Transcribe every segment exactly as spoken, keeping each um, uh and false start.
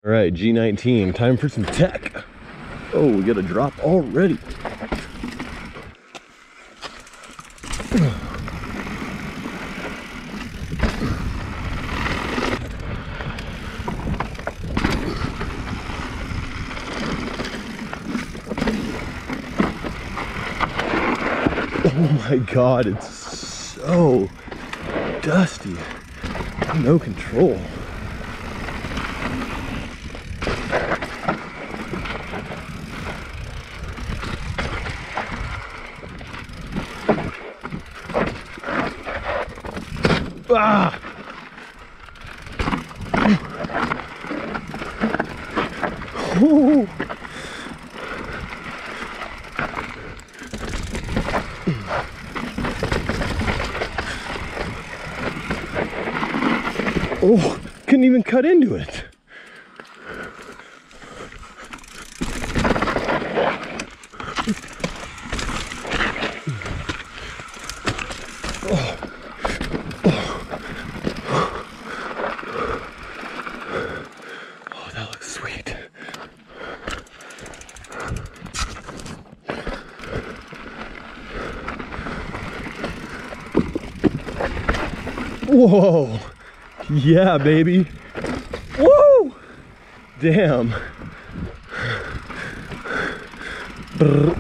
All right, G nineteen, time for some tech. Oh, we got a drop already. Oh my God, it's so dusty. No control. Ah! Oh. Oh, couldn't even cut into it. Oh. Oh, that looks sweet. Whoa. Yeah, baby. Woo! Damn. Brr.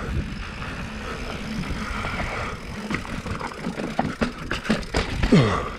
Ugh.